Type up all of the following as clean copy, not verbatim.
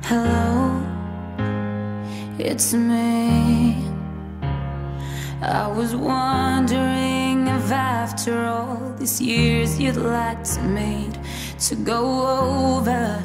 Hello, it's me. I was wondering if after all these years you'd like to meet to go over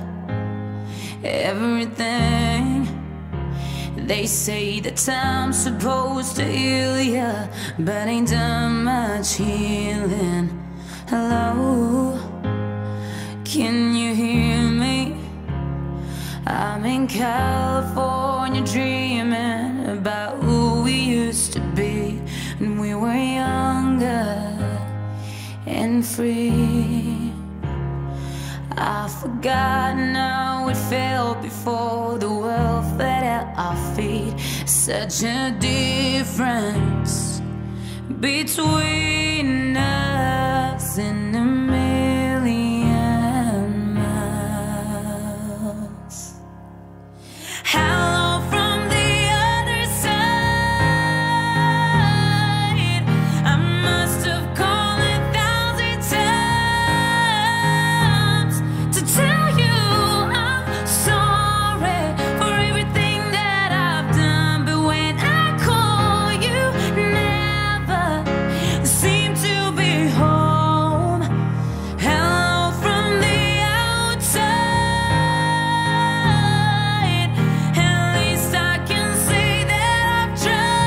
everything. They say that time's supposed to heal ya, but ain't done much healing. Hello, can you hear me? I'm in California dreaming about who we used to be when we were younger and free. I've forgotten how it felt before the world fed at our feet. Such a difference between us and a million miles. Hello from the other side. I must have called 1,000 times to tell you I'm sorry for everything that I've done, but when I call you never seem to be home. Hello from the outside. At least I can say that I've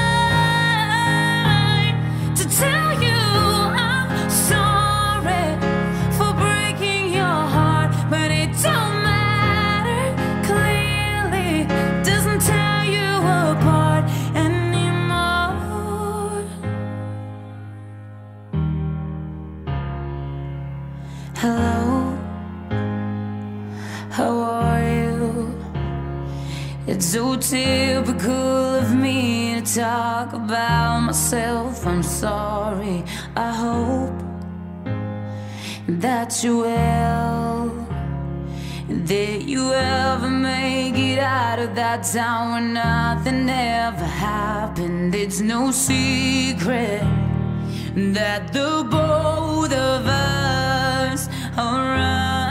tried to tell you I'm sorry for breaking your heart, but it don't matter. Clearly doesn't tear you apart anymore. Hello, how are you? It's so typical of me to talk about myself. I'm sorry. I hope that you will, that you ever make it out of that town where nothing ever happened. It's no secret that the both of us are right.